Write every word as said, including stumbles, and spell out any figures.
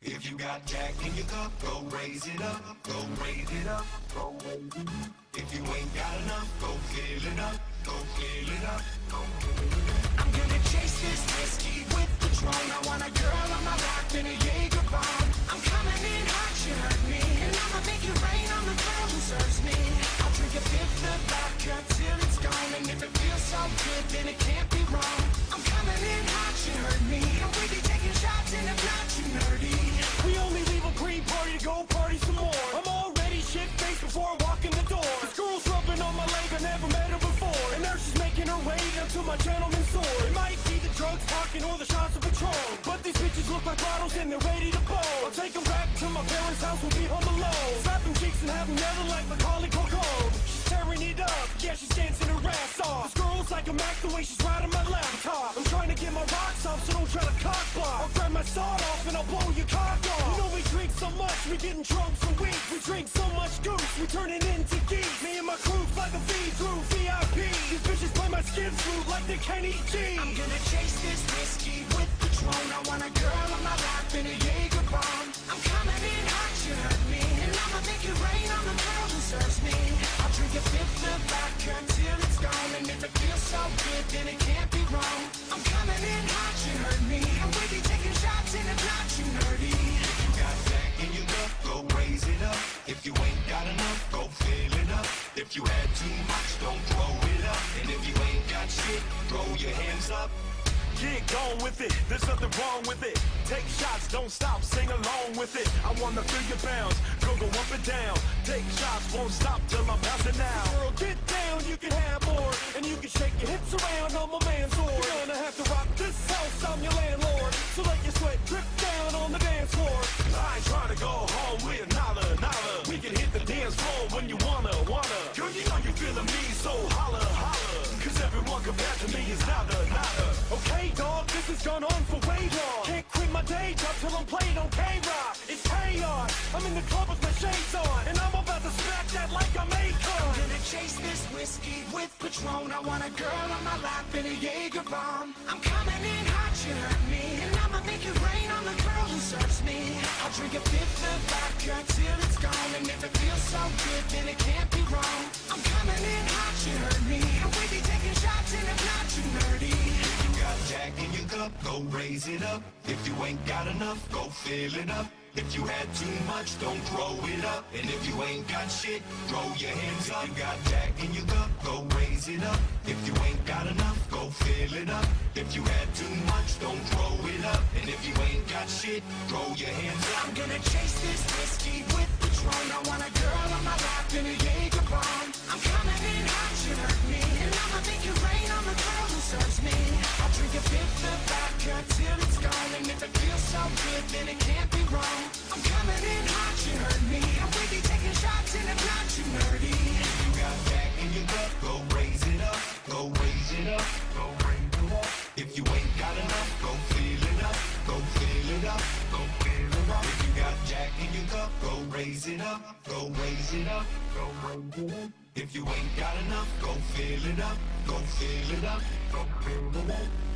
If you got Jack in your cup, go raise it up, go raise it up, go raise it up. If you ain't got enough, go fill it up, go fill it up, go fill it up. I'm gonna chase this whiskey with Patron. I want a girl on my lap in a Jaeger bomb. I'm coming in hot, you heard me, and I'ma make it rain on the girl who serves me. I'll drink a fifth of vodka till it's gone, and if it feels so good, then it can't be wrong. I'm coming in hot, you heard me, and we be taking shots, and if not, you nerdy. We only leave a green party to go party some more. I'm already shit-faced before I walk in the door. This girl's rubbing on my leg, I never met her before, and now she's making her way down to my gentleman's sword. It might be the drugs talking or the shots of Patron, but these bitches look like bottles and they're ready to blow. I'll take them back to my parents' house, we'll be home alone. Slap them cheeks and have them yelling like Macaulay Culkin. She's tearing it up, yeah, she's dancing her ass off. This girl's like a Mac the way she's riding my laptop. I'm trying to get my rocks off, so don't try to cock block. I'll grab my sawed off and I'll blow your cock off. You know we drink so much, we getting drunk for weeks. We drink so much goose, we turn it into geese. Me and my crew fly the V through V I P. These bitches play my skin flute like the Kenny G. I'm gonna chase this whiskey with Patron. I want a girl on my lap in a Jaeger bomb. I'm coming in hot, you heard me, and I'ma make it rain on the girl who serves me. I'll drink a fifth of vodka till it's gone, and if it feels so good, then it can't be wrong. I'm coming in hot, you heard me, and we be taking shots, and if not, you nerdy. If you got Jack in your cup, go raise it up. If you ain't got enough, go fill it up. If you had too much, don't throw it up. And if you ain't got shit, throw your hands up. Get gone with it, there's nothing wrong with it. Take shots, don't stop, sing along with it. I wanna feel your bounce, go go up and down. Take shots, won't stop till I'm passing out. Girl, get down, you can have more, and you can shake your hips around on my man's sword. You're gonna have to rock this house, I'm your landlord, so let your sweat drip down on the dance floor. I ain't trying to go home with nada, nada. We can hit the dance floor when you wanna, wanna. Girl, you know you're feeling me, so holla, holla. Cause everyone compared to me is nada, nada. Okay, dog, this has gone on for way long. Can't quit my day job till I'm playing on K-Rock. It's chaos, I'm in the club with my shades on, and I'm about to smack that like I'm Akon. I'm gonna chase this whiskey with Patron. I want a girl on my lap in a Jaeger bomb. I'm coming in hot, you heard me, and I'ma make it rain on the girl who serves me. I'll drink a fifth of vodka till it's gone, and if it feels so good, then it can't be wrong. I'm coming in hot, you heard me, and we be taking shots, and if not, you nerdy. If you got Jack in your cup, go raise it up. If you ain't got enough, go fill it up. If you had too much, don't throw it up. And if you ain't got shit, throw your hands up. If you got Jack in your cup, go raise it up. If you ain't got enough, go fill it up. If you had too much, don't throw it up. And if you ain't got shit, throw your hands up. I'm gonna chase this whiskey with Patron. I want a girl on my lap in a Jaeger bomb. I'm coming in hot, you heard me, and I'ma make it rain on the girl who serves me. I'll drink a fifth of vodka till it's gone, and if it feels so good, then it can't be wrong. I'm coming in hot, you heard me, and we be taking shots, and if not, you nerdy. If you got Jack in your cup, go raise it up, go raise it up, go raise it up. If you ain't got enough, go fill it up, go fill it up, go fill it up. If you got Jack in your cup, go raise it up, go raise it up, go raise it up. If you ain't got enough, go fill it up, go fill it up, go fill it up.